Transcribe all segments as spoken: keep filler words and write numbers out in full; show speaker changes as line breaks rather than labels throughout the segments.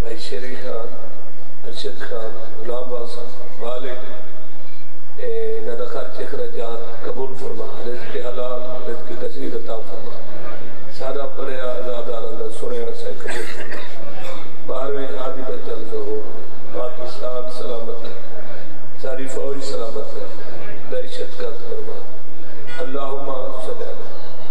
شیری خان ارشد خان غلام باسا مالک نہ خرچ اخراجات قبول فرما رزق حلال رزق کثیر عطا فرما سارا پڑھیا آزاداران دا سنیا سے قبول فرما بارہویں ہادی دا جلسہ ہو پاکستان سلامت ہے ساری فوج سلامت ہے دہشت گرد فرما اللہم صلی اللہ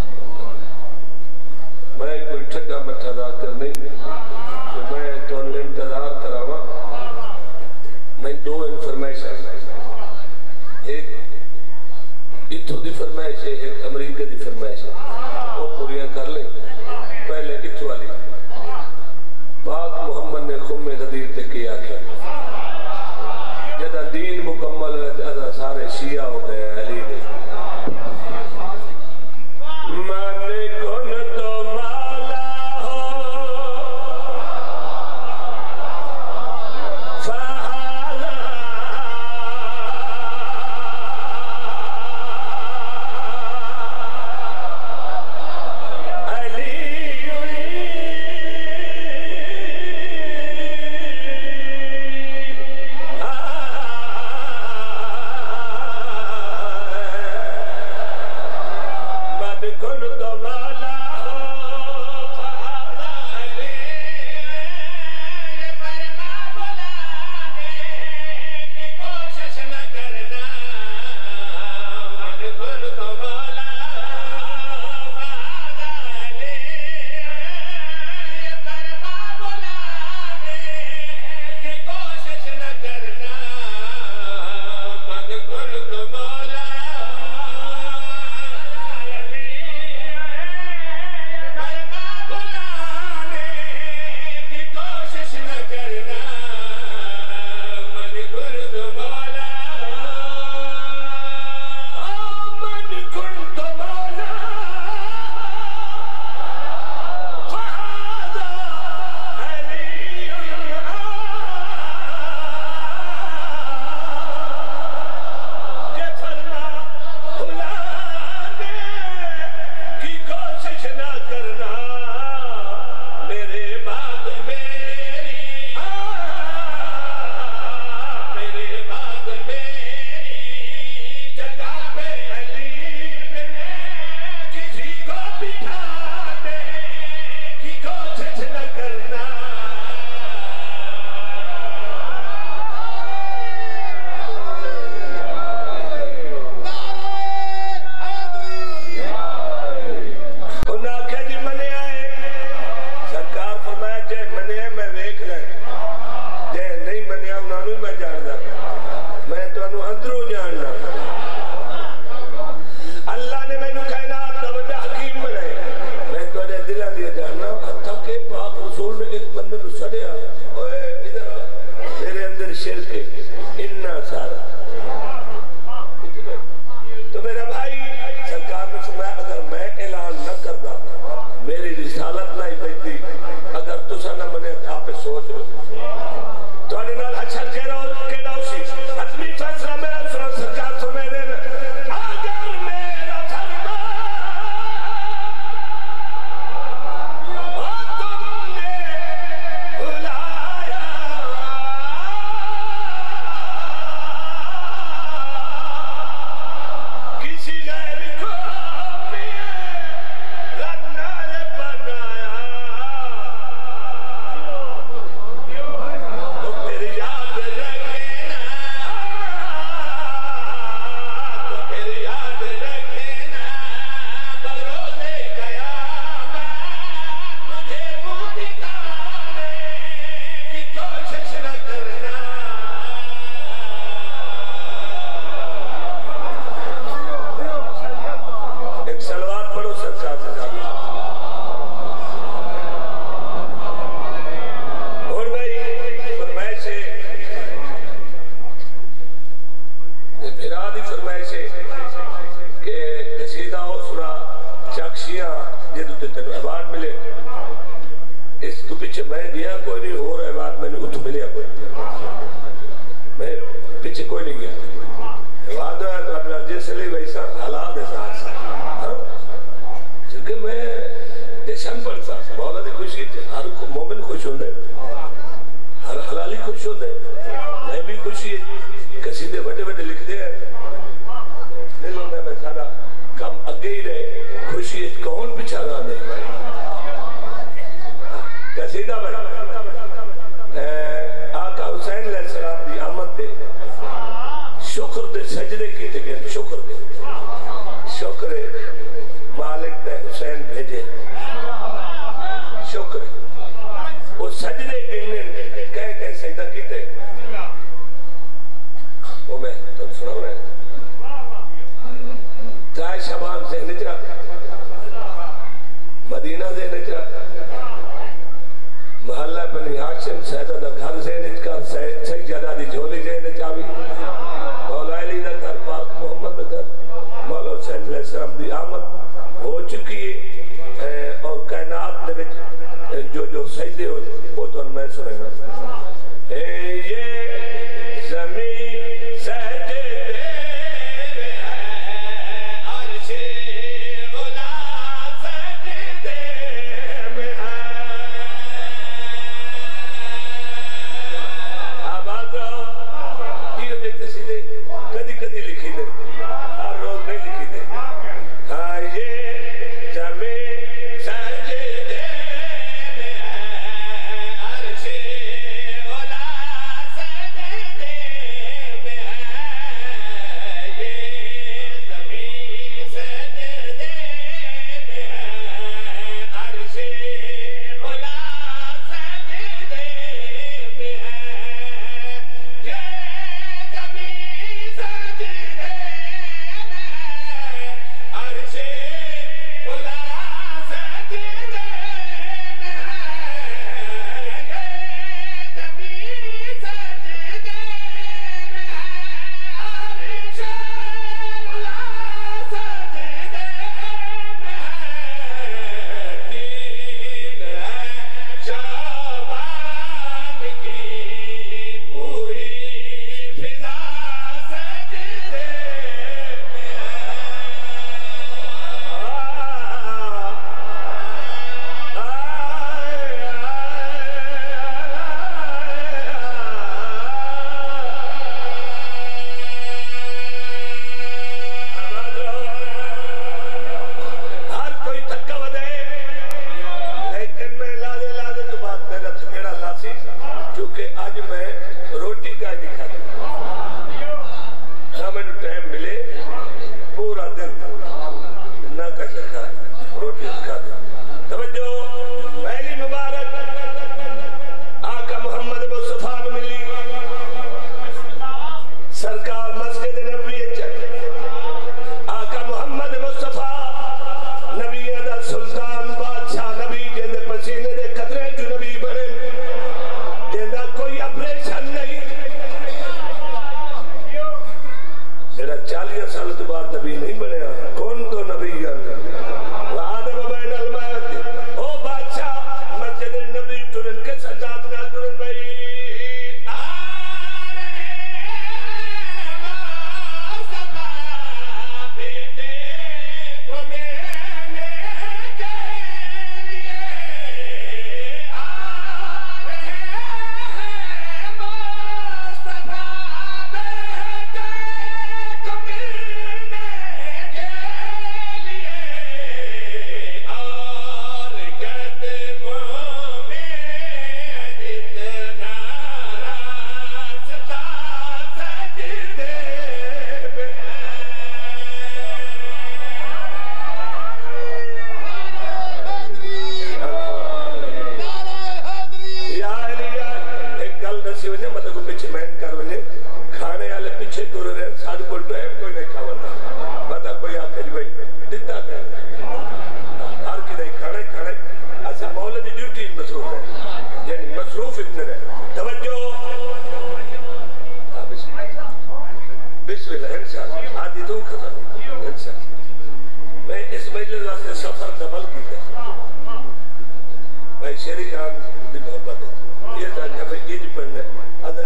میں کوئی ٹھڈا مٹھا ذاکر نہیں کہ میں تو انتظار کراوا میں دو انفرمیشن ایک اتھو دی فرمائش ہے ایک امریکہ دی فرمائش ہے وہ پوریاں کر لیں پہلے اتھو والی پاک محمد نے خم غدیر تے کیا کیا جدہ دین مکمل ہے سارے شیعہ ہو گئے علی نے من کن تو مولا ہو فہلا علی خوش ہوتے میں بھی خوشی ہے قصیدے بڑے بڑے لکھ دے ہیں دل ہوتا ہے میں سارا کم اگے ہی رہے خوشی ہے کون پچھا رہا نہیں بھائی قصیدہ بھائی آقا حسین علیہ السلام دی آمد دے شکر دے سجدے کی تکے شکر دے شکر مالک دے حسین بھیجے شکر وہ سجدے گنن کہہ کہہ سجدہ کیتے وہ میں تم سناؤ رہے ترائے شبان سے نجرہ مدینہ سے نجرہ محلہ بنی ہاشم سیدہ دا گھر سے نجکر سیدہ دی جھولی سے نجاوی مولا علی دا گھر پاک محمد دا گھر مولا حسین علیہ السلام دی آمد ہو چکی ہے اور کائنات دے وچ جو جو سجدے ہو وہ تو میں سنیں گا اے یہ زمین سجدے میں ہے عرش اولا سجدے میں ہے آباد رہو یہ جو قصیدے کدی کدی لکھی دے ہر روز نہیں لکھی دے ہاں یہ زمین سجدے شیری جان دی محبت ہے یہ تاکہ ہمیں ایج پڑھنے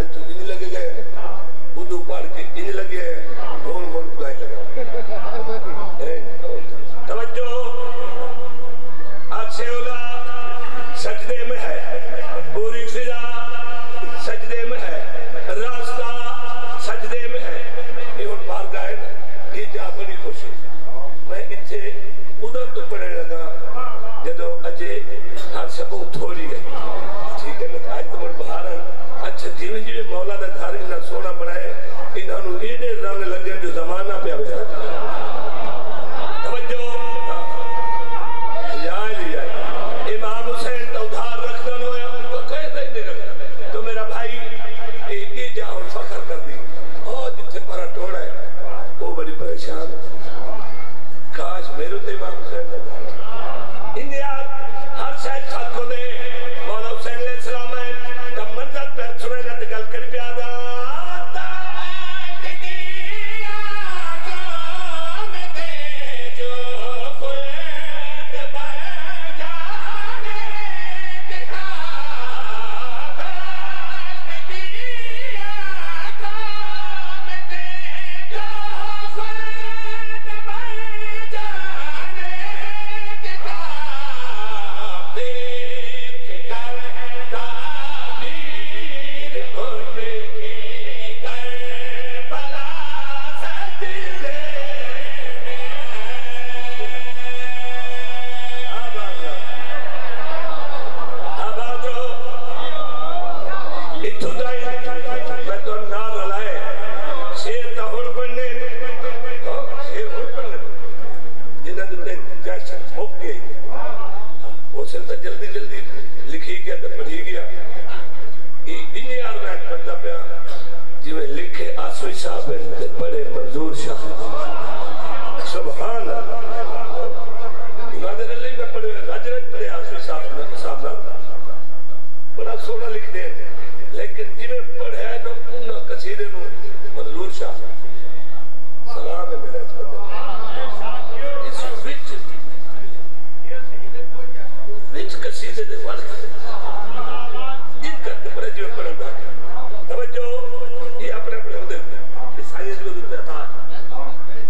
جی جی مولا دا گھر اتنا سونا بنائے انہوں نے ایڈے رنگ لگے جو زمانہ پہ آیا توجہ یا علی امام حسین تو ادھار رکھنا نہ ہویا ان کو کہہ دے نہیں رکھنا تو میرا بھائی یہ جا اور فخر کر دی اور جتھے پرا ٹوڑا ہے وہ بڑی پریشان کاش میرے تے امام حسین نے ان یاد ہر شاید خط کو دے مولا حسین علیہ السلام ہے تب منظر پہ سنے نہ تکل کر پیادا جلدی جلدی لکھی گیا تو پڑھی گیا انہیں آرمائن پڑھتا پیا جی میں لکھے آسوی صاحب ہیں بڑے منظور شاہ سبحان اللہ نادر اللہ میں پڑھے راجرت پڑھے آسوی صاحب نہ بڑا سونا لکھ دیں لیکن جی میں پڑھے تو انہا قصیدے میں منظور شاہ سلام ہے میرے اس پڑھے اس وچ وچ قصیدے دے وارد ان کرتے پڑھے جو پڑھن دا توجہ یہ اپنے اپنے ہو دے اس آئیے جو دے عطا ہے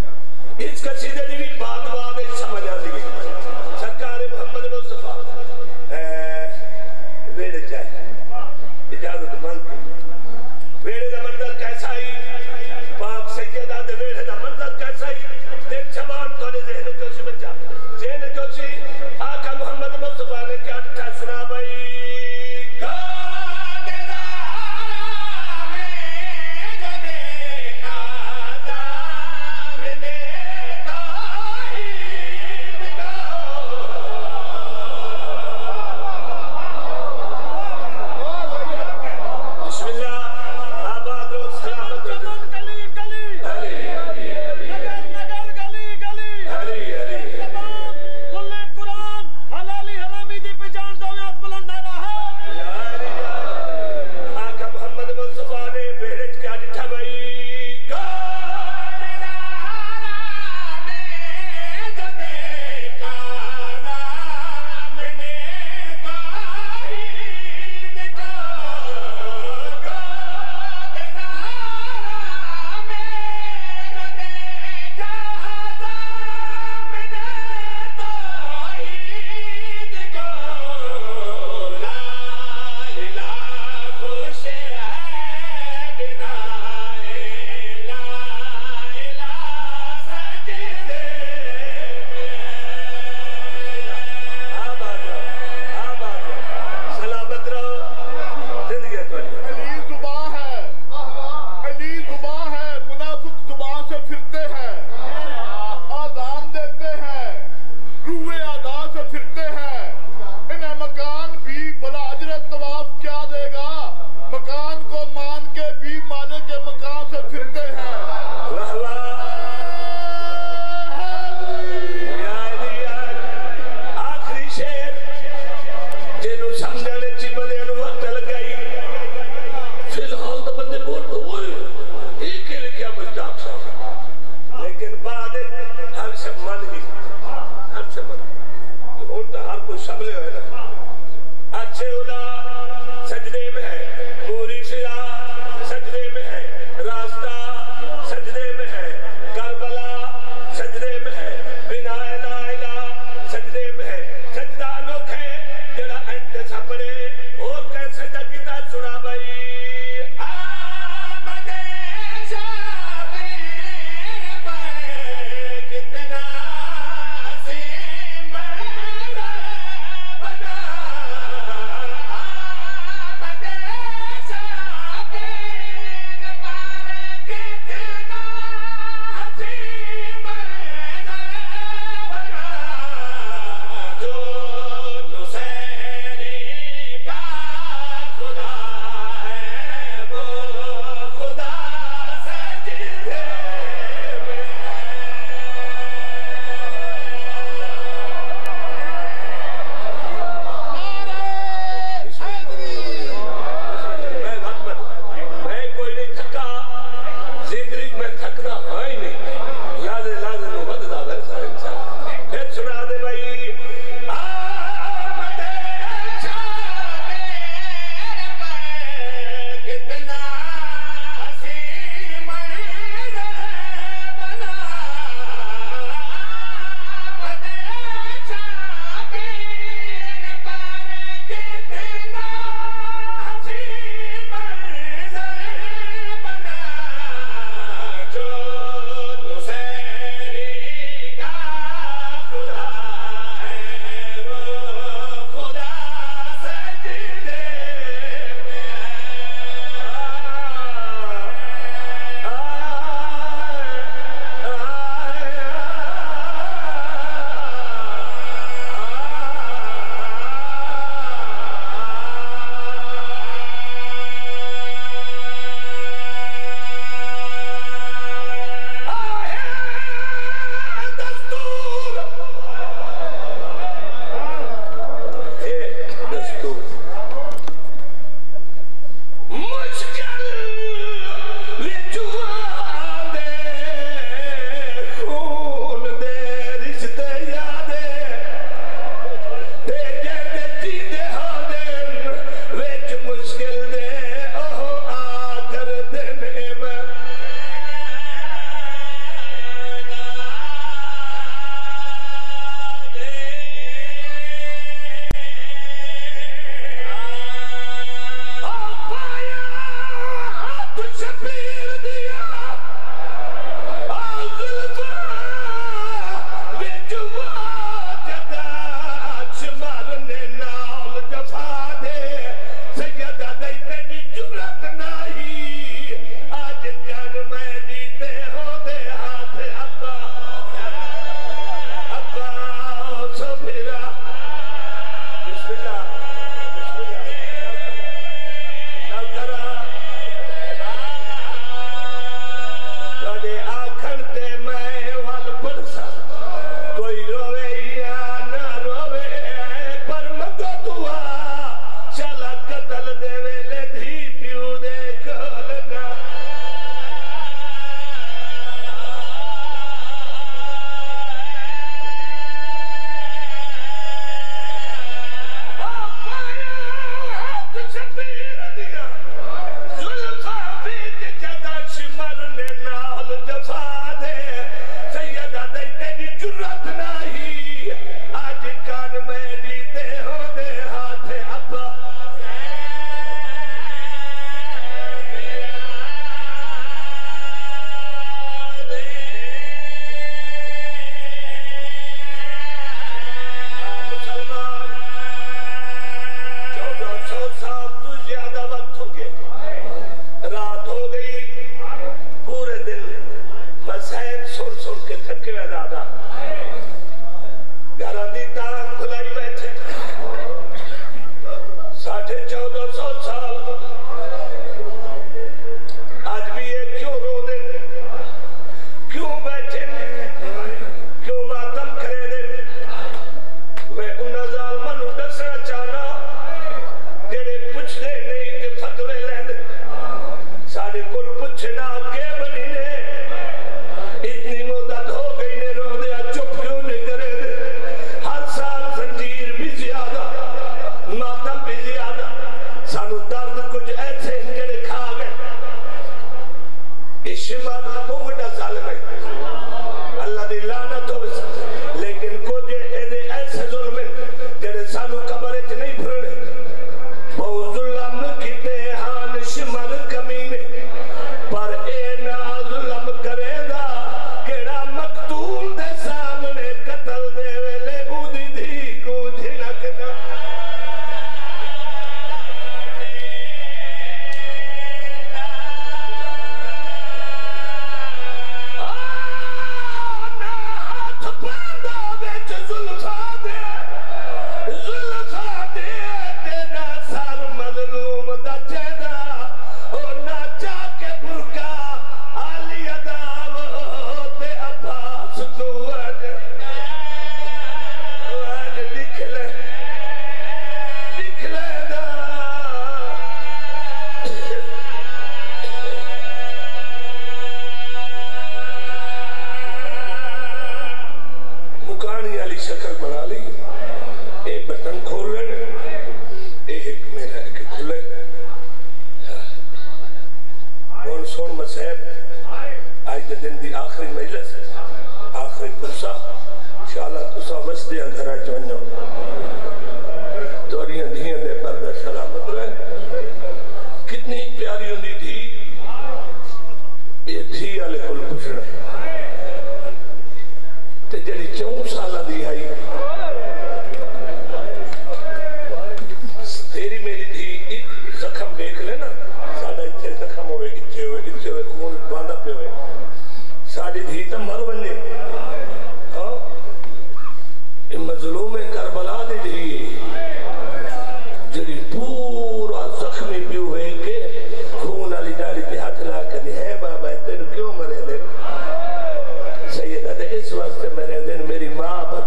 اس واسطے میرے دن میری ماں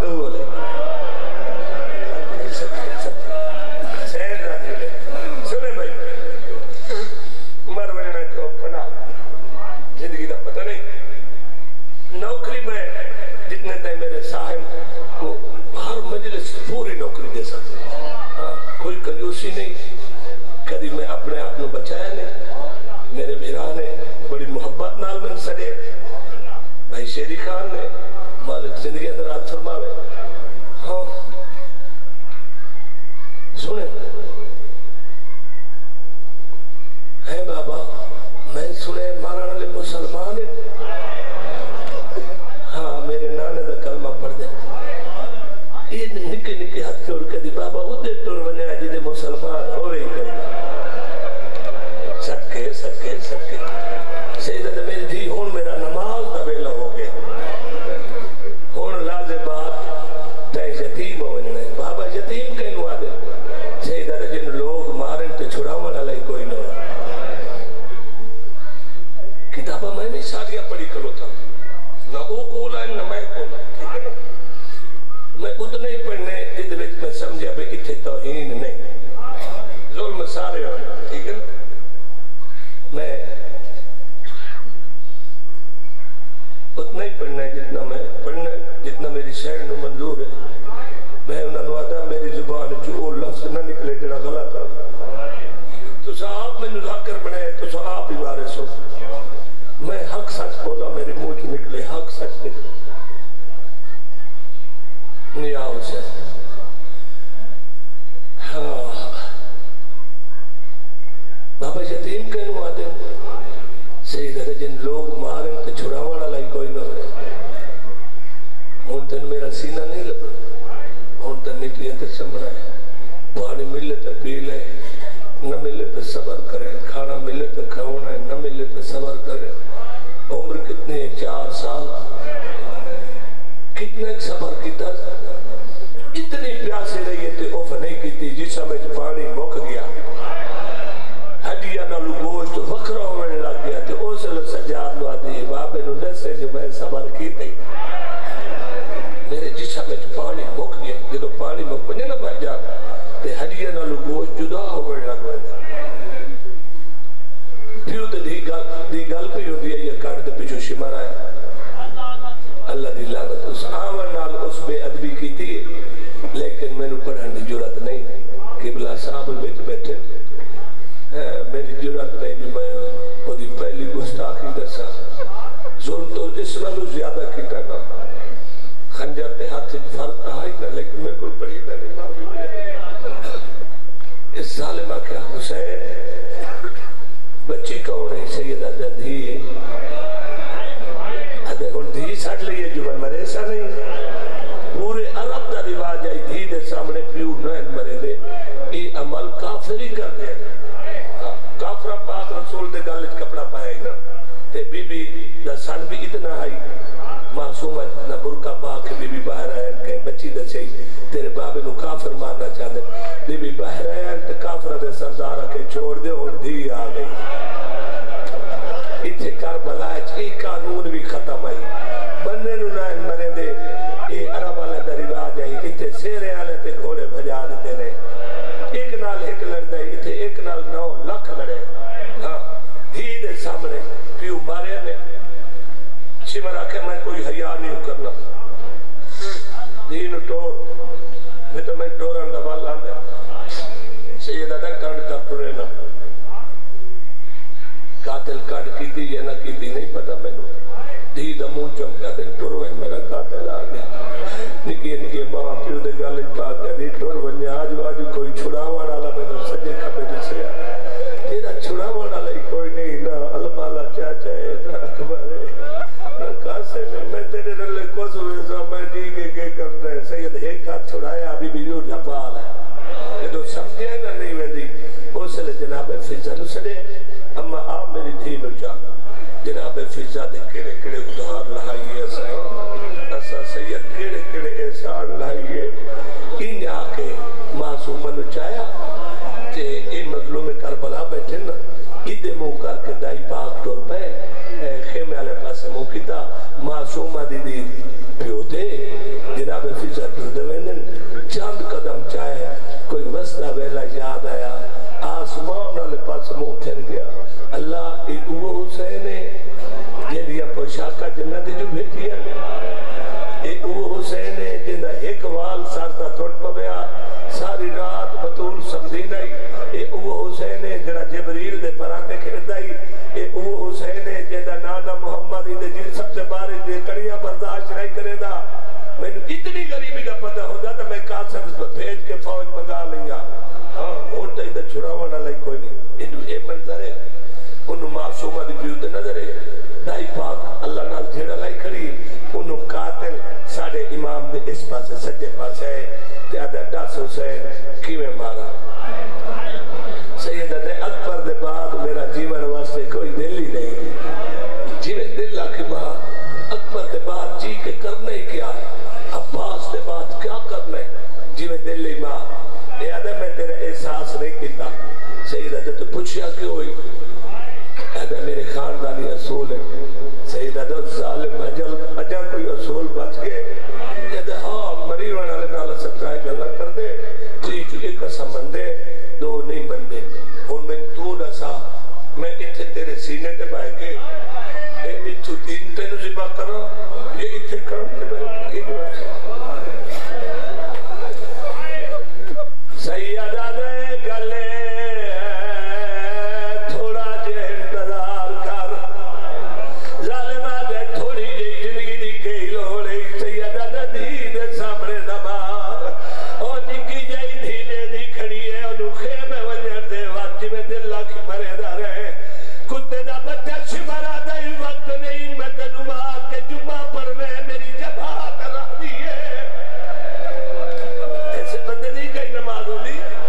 آپ نے بچایا نہیں، میرے بیران نے بڑی محبت نال میں سڑے، بھائی شیری خان نے مالک زندگی اندر آت فرماوے. ہاں سنیں ہے بابا، میں سنے ماران والے مسلمان ہیں. ہاں میرے نانے دا کلمہ پڑھ دے. یہ نکے نکے ہاتھ چھوڑ کے دی بابا ادھے ٹور بنیا جدے مسلمان ہوئے ہی کرنا. صدقے صدقے صدقے سیدہ میری دھی ہون میرا نماز دا ویلا ہو گیا، ہون لازے بات تے یتیم ہو جنے. بابا یتیم کہنو آدھے سیدہ جن لوگ مارن تے چھڑاون علی کوئی نہ. کتابہ میں نہیں ساریاں پڑھی کرو تھا، نہ او کولا ہے نہ میں کولا، ٹھیک ہے نا. میں اتنے ہی پڑھنے جد وچ میں سمجھا بے اتھے توہین نہیں، ظلم سارے ہوئے، ٹھیک ہے نا. میں اتنا ہی پڑھنا ہے جتنا میں پڑھنا ہے، جتنا میری شہر نو منظور ہے. میں انہوں نے آدھا میری زبان جو لفظ نہ نکلے جڑا غلط ہے. تو صاحب میں نذاکر بنائے تو صاحب ہی وارث ہو. میں حق سچ بولا، میرے منہ کی نکلے حق سچ نکلے. نہیں آؤ سے ہاں بابا یتیم کہنو آدھے سیدہ جن لوگ مارن تو چھڑاوان علی کوئی نہ ہوئے. ہون تن میرا سینہ نہیں لگا، ہون تن نکلی تے سمرا ہے. پانی ملے تو پی لے، نہ ملے تو صبر کرے. کھانا ملے تو کھاؤنا ہے، نہ ملے تو صبر کرے. عمر کتنے ہے؟ چار سال. کتنے صبر کیتا، اتنی پیاسے رہی تھے اوف نہیں کیتی. جس میں پانی مک گیا ہڈیاں نالو گوشت وکھرا ہونے لگ گیا تے اس لے سجاد لو آدھی بابے نو دسے جو میں صبر کیتے. میرے جسم میں پانی مک گیا. جدو پانی مک گیا نا بھائی جان تے ہڈیاں نالو گوشت جدا ہونے لگ گیا. پیو تے دی گل دی گل پہ ہوندی ہے یہ کان دے پیچھے شمار آیا. اللہ دی لعنت اس آمن نال اس بے ادبی کیتی ہے، لیکن میں نے پڑھن دی جرات نہیں. قبلہ صاحب بیٹھ بیٹھے میری جرات نہیں بھی میں وہ دی پہلی گستاخی دسا. ظلم تو جس نالو زیادہ کیتا نا، خنجر تے ہاتھ فرق آئی نا، لیکن میں کوئی پڑھی نہ نہیں معافی ملے. اس ظالمہ کیا حسین بچی کون ہے؟ سیدہ دھی ہے. ادھے ہن دھی سٹ لیے جو میں مرے ایسا نہیں. پورے عرب دا رواج آئی دھی دے سامنے پیو نہ مرے دے. یہ عمل کافر ہی کر دے. کافرہ پاک رسول دے گالج کپڑا پائے نا تے بی بی دا سن بھی اتنا آئی معصومت نہ برکہ پاک بی بی باہر آئے کہیں بچی دے سے تیرے بابے نو کافر مارنا چاہ دے. بی بی باہر آئے تے کافرہ دے سردارہ کے چھوڑ دے اور دھی آ گئی. اتھے کربلا چی قانون بھی ختم آئی. بننے نو نائن مرے دے اے عرب والے دا رواج آئی. اتھے سیرے آلے تے گھوڑے بھجا دیتے نے. ایک نال ایک لڑ دے، اتھے ایک نال نو لکھ لڑے. ہاں دھی دے سامنے پیو مارے نے. شمر آکھے میں کوئی حیاء نہیں کرنا. دھی نو ٹور میں تو میں ٹوران دا والا دے. سیدہ دا کانڈ کر پڑے نا. قاتل کانڈ کی تھی یا نہ کی تھی نہیں پتا میں نو. دھی دا منہ چمکا دے ٹور وین میرا قاتل آ گیا. نکی نکی ماں پیو دے گالج پا گیا. دی ٹور ونیا آج آج کوئی چھڑاوان آلا میں نو سجے کھپے جسے تیرا چھڑاوان آلا ہی کوئی نہیں. نا علمالا چاچا ہے نا اکبر ہے نا کاسے میں میں تیرے رلے کو سو ویسا میں دی کے کے کرنا ہے. سید ایک ہاتھ چھڑایا ابھی بھی جو جھپال ہے. یہ تو سمجھے نا نہیں ویدی. اس لئے جناب فضا نو سڑے اما آپ میری دھی نو چاہ جناب فضا دے کڑے کڑے ادھار لہائیے. اسا اسا سید کڑے کڑے احسان لہائیے. ان آکے معصومہ نو چاہیا تے اے مظلوم کربلا بیٹھے نا ادھے منہ کر کے دائی پاک ٹور پہ خیمے والے پاسے منہ کیتا. معصومہ دی دی پیو دے جناب فضا ٹور دے وینن چاند قدم چاہے کوئی وسطہ ویلا یاد آیا. آسمان والے پاس منہ پھر گیا. اللہ ایک وہ حسین ہے جیڑیا پوشاکہ نظر ہے انہوں معصومہ دی پیوتے نظر ہے دائی پاک اللہ نال جھیڑا لائی کھڑی انہوں قاتل ساڑھے امام دے اس پاسے سجے پاسے ہے تے آدھا ڈاس حسین کیویں مارا سیدہ دے اکبر دے بعد میرا جیون واسطے کوئی دل ہی نہیں جیویں دل لاکھ ماں اکبر دے بعد جی کے کرنے کیا عباس دے بعد کیا کرنے جیویں دل ہی ماں اے آدھا میں تیرے احساس نہیں کیتا سیدہ دے تو پوچھیا کیوں ہوئی آدھا میرے خاندانی اصول ہے سیدہ دے ظالم اجل اجا کوئی اصول بچ گئے آدھا ہاں مریوان علی نالا سترائے گلہ کر دے جی جو ایک قسم بندے دو نہیں بندے ہون میں تو نسا میں اتھے تیرے سینے تے بائے کے اے اتھو تین تینو زبا کرا یہ اتھے کرم تے بائے سیدہ دے گلے تھوڑا جے انتظار کر ظالمہ دے تھوڑی جے زندگی دی کئی لوڑے سیدہ دے دھی دے سامنے نمار اور نکی جائی دھی دے دی کھڑی ہے انہوں خیمے ونجر دے واجی میں دل لاکھ مرے دا رہے کتے دا بچہ شمارا دائی وقت نہیں میں تنو مار کے جمعہ پر میں میری جبہات رہ دیئے ایسے بندے نہیں کئی نماز ہو دی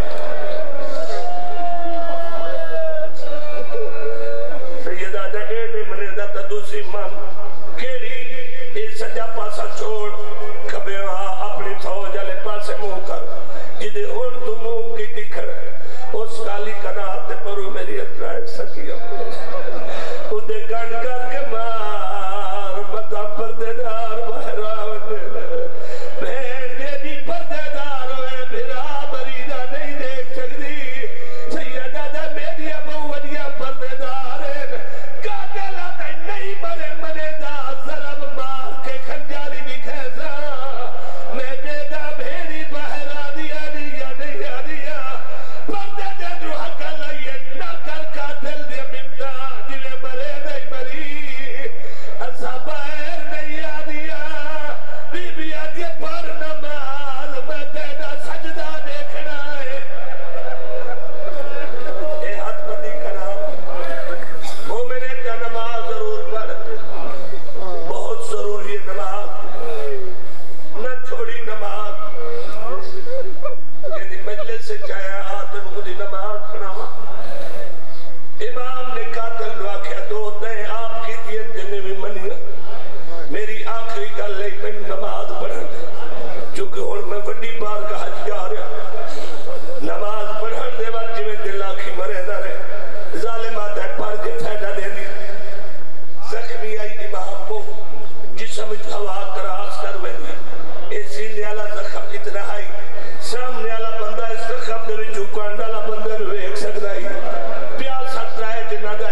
سیدہ دا اے دے منے دا تدوسی من کیڑی اے سجا پاسا چھوڑ کبھی وہاں اپنی سو جلے پاسے منہ کر جدے ہون تو منہ کی دکھر اس کالی کنات پرو میری اترائے سکی ادھے گنڈ کر کے مار بتا پردے دار بہراون بہن دے دی پردے دار ہوئے بھرا مریدہ نہیں دیکھ سکتی سیدہ دا میری ابو ودیا پردے دار ہیں قاتل آدھے نہیں مرے منے دا ضرب مار کے خنجاری بھی کھیسا میں دے دا بھیڑی بہرا دیا دیا دیا دیا پردے دے جو حق لئیے نہ کر قاتل دے ممتا جنہیں مرے نہیں مری ایسا باہر نہیں آدیا بی بی آدیا پر نماز میں تیرا سجدہ دیکھنا ہے اے ہاتھ پتی کرام مومنے کا نماز ضرور پڑھ بہت ضروری ہے نماز نہ چھوڑی نماز یعنی مجلس سے چاہے آدم خودی نماز پڑھا امام نے قاتل نو آکھیا دو دیں آپ کی دیت جنہیں بھی منیا میری آخری گل لئی میں نماز پڑھن دے چونکہ ہون میں وڈی بار کا حج جا رہا نماز پڑھن دے وقت میں دل آکھی مرے دا رہے ظالمات ہے پر جے فیدہ دے دی زخمی آئی امام کو جسم ہوا کراس کر ویدی اے سینے والا زخم اتنا آئی سامنے والا بندہ اس زخم دے بھی چکان ڈالا بندہ نو ایک سکتا ہی پیال ساتھ رائے جنہ دا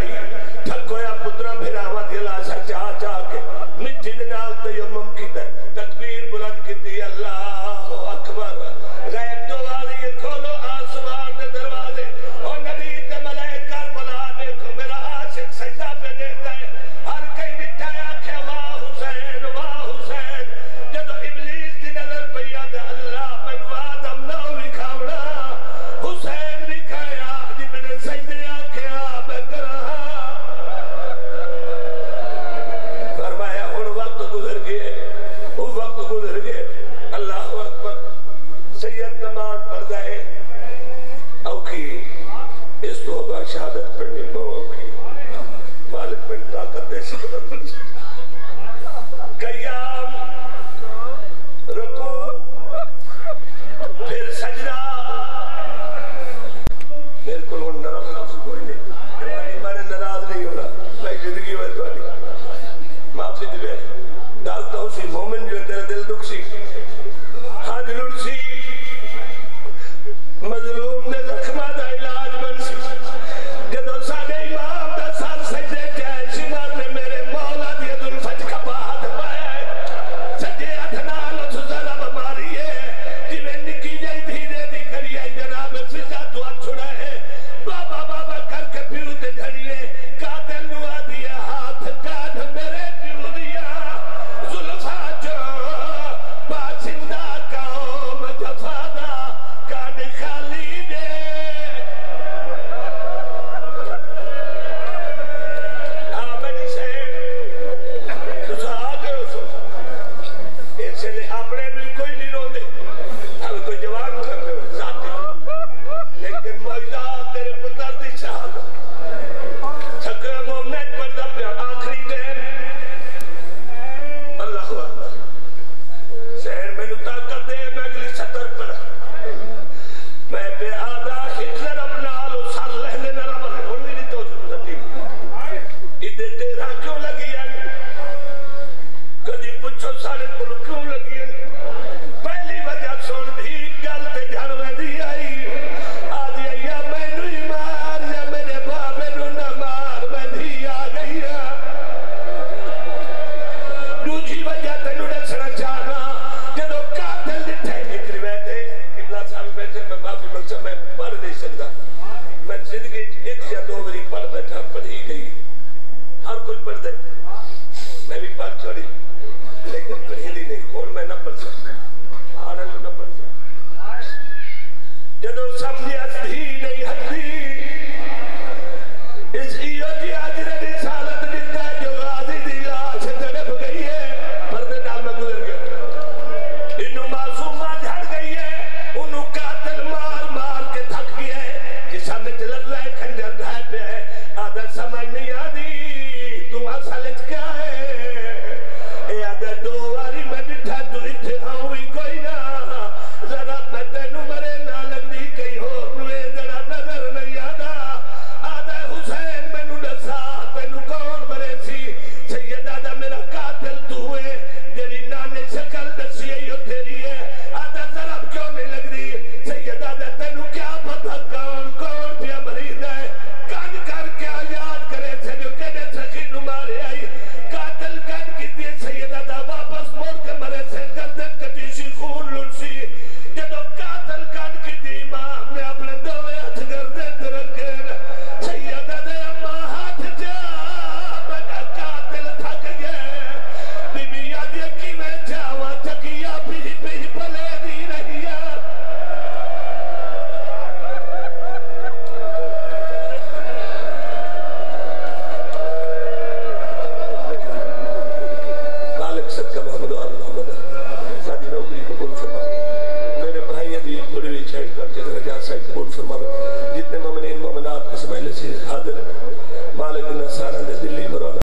یہ جی